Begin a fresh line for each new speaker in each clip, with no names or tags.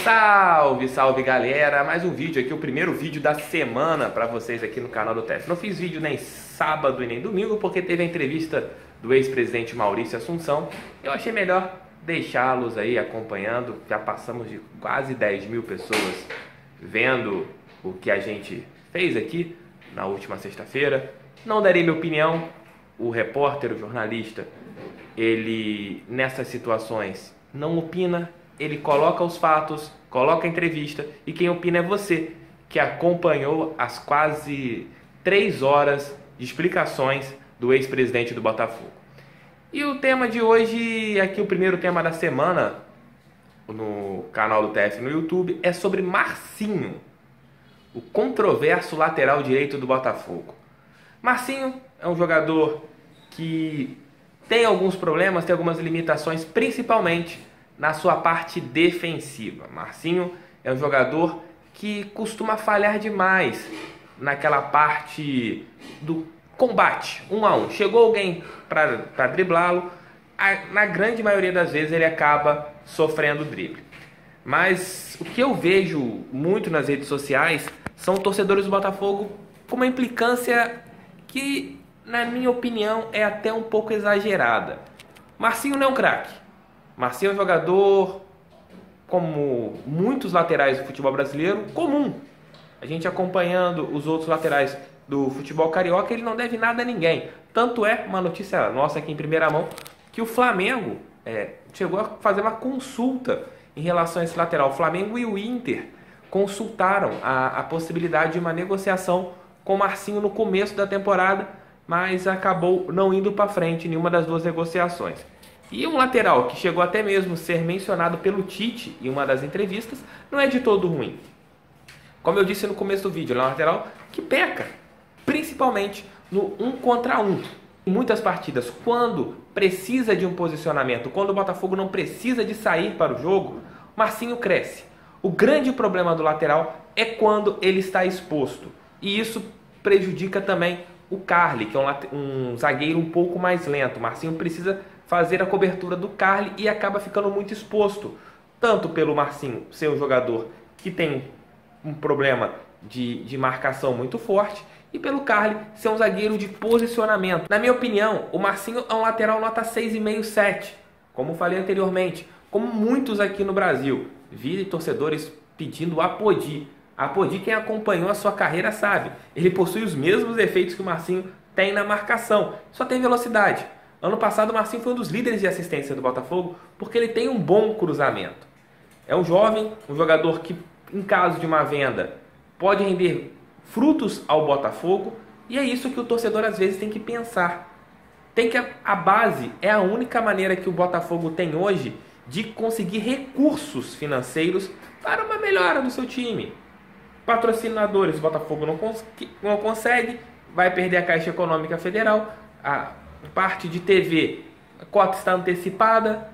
Salve, salve galera, mais um vídeo aqui, o primeiro vídeo da semana para vocês aqui no canal do TF. Não fiz vídeo nem sábado e nem domingo porque teve a entrevista do ex-presidente Maurício Assunção. Eu achei melhor deixá-los aí acompanhando, já passamos de quase 10 mil pessoas vendo o que a gente fez aqui na última sexta-feira. Não darei minha opinião, o repórter, o jornalista, ele nessas situações não opina. Ele coloca os fatos, coloca a entrevista e quem opina é você, que acompanhou as quase 3 horas de explicações do ex-presidente do Botafogo. E o tema de hoje, aqui o primeiro tema da semana, no canal do TF no YouTube, é sobre Marcinho, o controverso lateral direito do Botafogo. Marcinho é um jogador que tem alguns problemas, tem algumas limitações, principalmente na sua parte defensiva. Marcinho é um jogador que costuma falhar demais naquela parte do combate, 1 a 1. Chegou alguém para driblá-lo, na grande maioria das vezes ele acaba sofrendo drible. Mas o que eu vejo muito nas redes sociais são torcedores do Botafogo com uma implicância que, na minha opinião, é até um pouco exagerada. Marcinho não é um craque. Marcinho é um jogador, como muitos laterais do futebol brasileiro, comum. A gente acompanhando os outros laterais do futebol carioca, ele não deve nada a ninguém. Tanto é, uma notícia nossa aqui em primeira mão, que o Flamengo chegou a fazer uma consulta em relação a esse lateral. O Flamengo e o Inter consultaram a possibilidade de uma negociação com o Marcinho no começo da temporada, mas acabou não indo para frente nenhuma das duas negociações. E um lateral que chegou até mesmo a ser mencionado pelo Tite em uma das entrevistas, não é de todo ruim. Como eu disse no começo do vídeo, ele é um lateral que peca, principalmente no 1 contra 1. Em muitas partidas, quando precisa de um posicionamento, quando o Botafogo não precisa de sair para o jogo, Marcinho cresce. O grande problema do lateral é quando ele está exposto. E isso prejudica também o Carly, que é um zagueiro um pouco mais lento. Marcinho precisa fazer a cobertura do Carly e acaba ficando muito exposto. Tanto pelo Marcinho ser um jogador que tem um problema de marcação muito forte, e pelo Carly ser um zagueiro de posicionamento. Na minha opinião, o Marcinho é um lateral nota 6,5, 7. Como falei anteriormente, como muitos aqui no Brasil. Vi torcedores pedindo Apodi. Apodi, quem acompanhou a sua carreira sabe. Ele possui os mesmos efeitos que o Marcinho tem na marcação. Só tem velocidade. Ano passado o Marcinho foi um dos líderes de assistência do Botafogo porque ele tem um bom cruzamento. É um jovem, um jogador que, em caso de uma venda, pode render frutos ao Botafogo, e é isso que o torcedor às vezes tem que pensar. A base é a única maneira que o Botafogo tem hoje de conseguir recursos financeiros para uma melhora do seu time. Patrocinadores, o Botafogo não consegue, vai perder a Caixa Econômica Federal, a parte de TV, a cota está antecipada.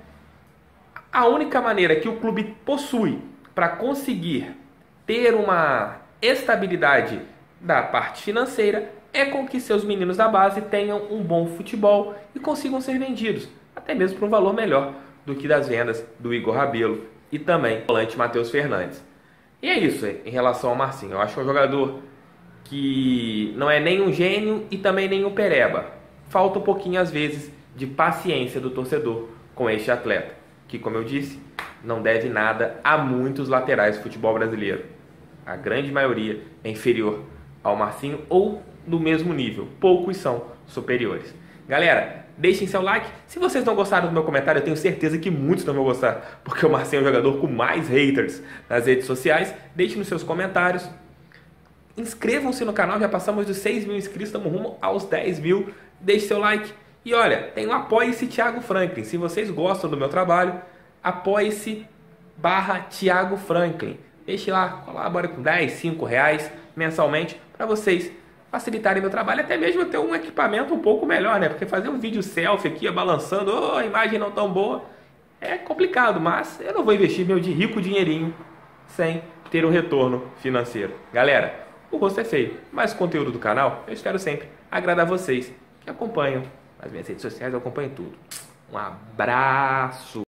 A única maneira que o clube possui para conseguir ter uma estabilidade da parte financeira é com que seus meninos da base tenham um bom futebol e consigam ser vendidos, até mesmo por um valor melhor do que das vendas do Igor Rabelo e também do volante Matheus Fernandes. E é isso em relação ao Marcinho. Eu acho que é um jogador que não é nem um gênio e também nem um pereba. Falta um pouquinho, às vezes, de paciência do torcedor com este atleta, que, como eu disse, não deve nada a muitos laterais do futebol brasileiro. A grande maioria é inferior ao Marcinho ou do mesmo nível. Poucos são superiores. Galera, deixem seu like. Se vocês não gostaram do meu comentário, eu tenho certeza que muitos não vão gostar, porque o Marcinho é o jogador com mais haters nas redes sociais. Deixem nos seus comentários. Inscrevam-se no canal, já passamos dos 6 mil inscritos, estamos rumo aos 10 mil. Deixe seu like. E olha, tem o Apoie-se Thiago Franklin. Se vocês gostam do meu trabalho, apoie-se /Thiago Franklin. Deixe lá, colabore com 10, 5 reais mensalmente para vocês facilitarem meu trabalho. Até mesmo eu ter um equipamento um pouco melhor, né? Porque fazer um vídeo selfie aqui, balançando, a imagem não tão boa, é complicado. Mas eu não vou investir meu rico dinheirinho sem ter um retorno financeiro. Galera, o rosto é feio, mas o conteúdo do canal eu espero sempre agradar vocês que acompanham as minhas redes sociais, eu acompanho tudo. Um abraço!